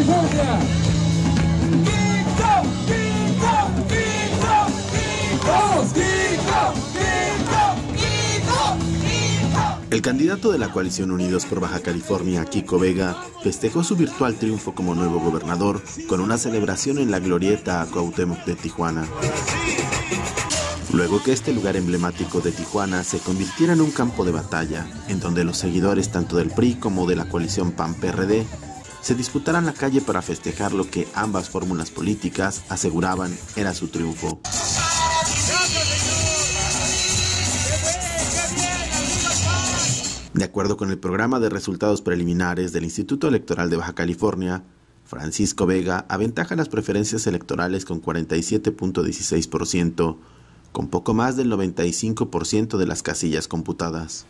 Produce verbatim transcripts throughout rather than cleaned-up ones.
California. Quito, Quito, Quito, Quito, Quito, Quito, Quito. El candidato de la coalición Unidos por Baja California, Kiko Vega, festejó su virtual triunfo como nuevo gobernador con una celebración en la glorieta a Cuauhtémoc de Tijuana. Luego que este lugar emblemático de Tijuana se convirtiera en un campo de batalla, en donde los seguidores tanto del P R I como de la coalición P A N P R D se disputaran la calle para festejar lo que ambas fórmulas políticas aseguraban era su triunfo. De acuerdo con el programa de resultados preliminares del Instituto Electoral de Baja California, Francisco Vega aventaja las preferencias electorales con cuarenta y siete punto dieciséis por ciento, con poco más del noventa y cinco por ciento de las casillas computadas.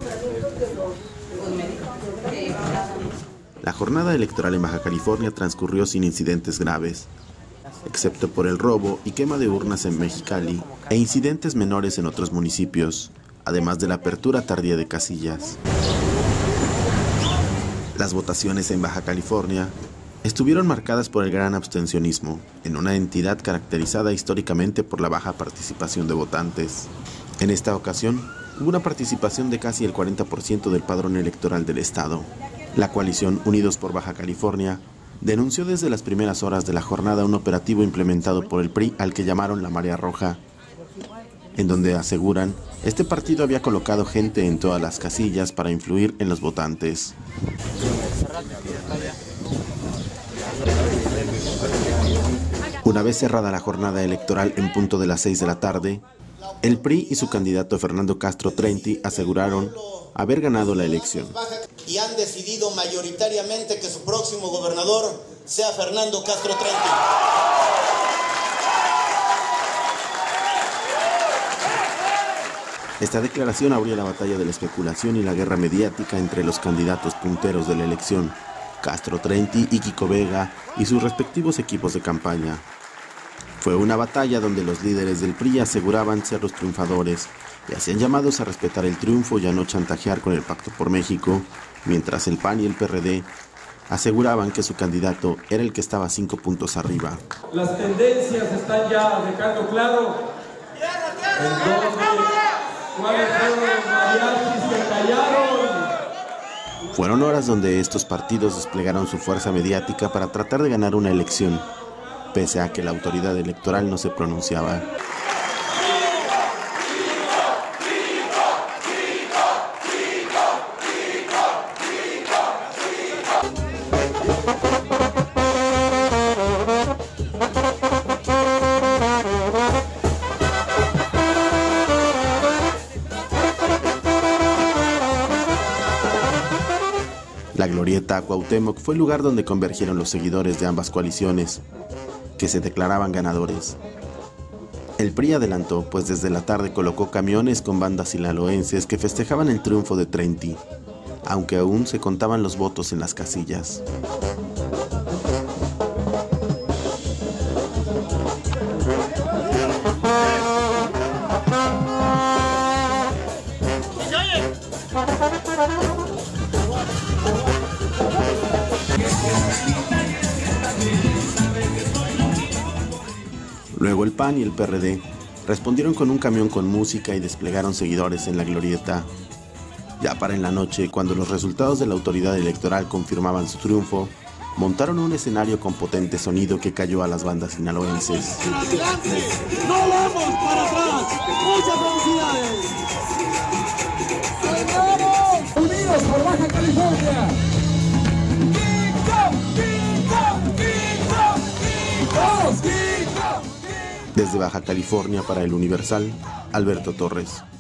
La jornada electoral en Baja California transcurrió sin incidentes graves, excepto por el robo y quema de urnas en Mexicali e incidentes menores en otros municipios, además de la apertura tardía de casillas. Las votaciones en Baja California estuvieron marcadas por el gran abstencionismo, en una entidad caracterizada históricamente por la baja participación de votantes. En esta ocasión, hubo una participación de casi el cuarenta por ciento del padrón electoral del estado. La coalición Unidos por Baja California denunció desde las primeras horas de la jornada un operativo implementado por el P R I al que llamaron la Marea Roja, en donde aseguran este partido había colocado gente en todas las casillas para influir en los votantes. Una vez cerrada la jornada electoral en punto de las seis de la tarde, el P R I y su candidato Fernando Castro Treinti aseguraron haber ganado la elección. Y han decidido mayoritariamente que su próximo gobernador sea Fernando Castro Treinti. Esta declaración abrió la batalla de la especulación y la guerra mediática entre los candidatos punteros de la elección, Castro Treinti y Kiko Vega, y sus respectivos equipos de campaña. Fue una batalla donde los líderes del P R I aseguraban ser los triunfadores y hacían llamados a respetar el triunfo y a no chantajear con el Pacto por México, mientras el P A N y el P R D aseguraban que su candidato era el que estaba cinco puntos arriba. Las tendencias están ya dejando claro en dónde, cuáles fueron los mariachis que callaron. Fueron horas donde estos partidos desplegaron su fuerza mediática para tratar de ganar una elección, pese a que la autoridad electoral no se pronunciaba. La glorieta a Cuauhtémoc fue el lugar donde convergieron los seguidores de ambas coaliciones, que se declaraban ganadores. El P R I adelantó, pues desde la tarde colocó camiones con bandas sinaloenses que festejaban el triunfo de Treinti, aunque aún se contaban los votos en las casillas. Luego el P A N y el P R D respondieron con un camión con música y desplegaron seguidores en la glorieta. Ya para en la noche, cuando los resultados de la autoridad electoral confirmaban su triunfo, montaron un escenario con potente sonido que cayó a las bandas sinaloenses. ¡No vamos para atrás! ¡Muchas felicidades! ¡Señores! ¡Unidos por Baja California! ¡Quito! ¡Quito! ¡Quito! ¡Quito! Desde Baja California para El Universal, Alberto Torres.